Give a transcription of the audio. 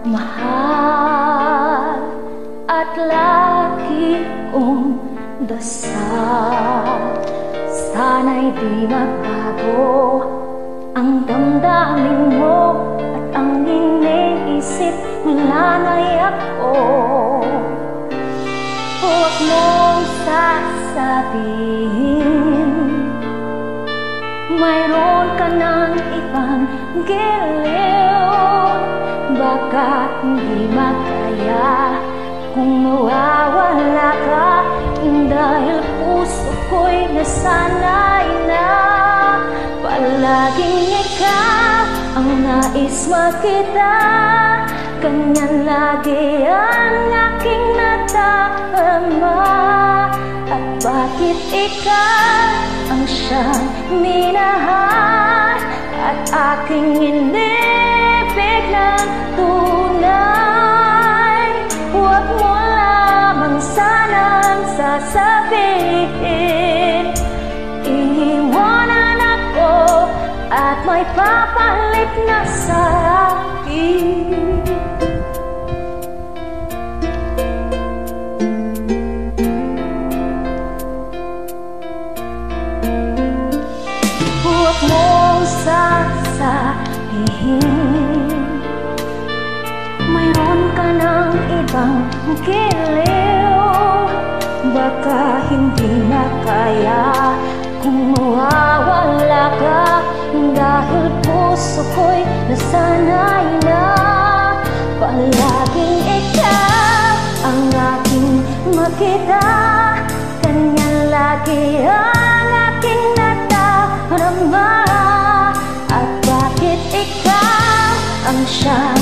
Mahal at lagi kong dasal, sana'y di magbago ang damdamin mo at ang iniisip mula nga'y ako. Huwag mong sasabihin mayroon ka ng ibang giliw. Baka hindi makaya kung mawawala ka, dahil puso ko'y nasanay na palaging ikaw ang nais makita. Ganyan lagi ang aking nadarama. At bakit ikaw ang siyang minahal at aking inibig ng tunay? Huwag mo lamang sanang sasabihin iiwanan ako at may papalit na sa akin. Huwag mong sasabihin mayroon ka ng ibang giliw. Baka hindi makaya kung mawawala ka, dahil puso ko'y nasanay na palaging ikaw ang aking makita. Ganyan lagi ang aking nadarama. At bakit ikaw ang siya